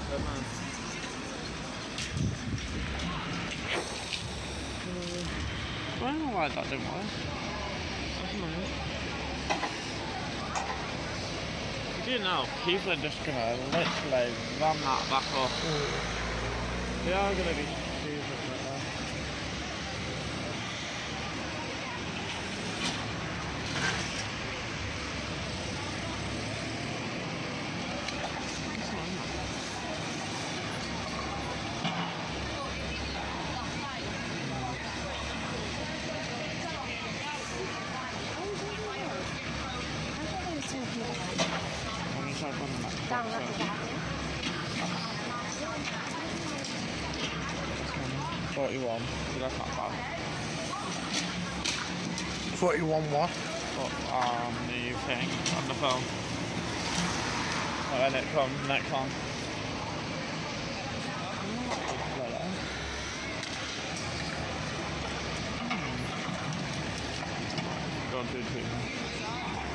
Good man. I don't know why that didn't work. That's nice. You know, people are just gonna literally run that back up. They are gonna be stupid like that. Down at the back. 41, so that's not bad. 41 what? But the thing on the phone. When it comes next on. Don't do too much.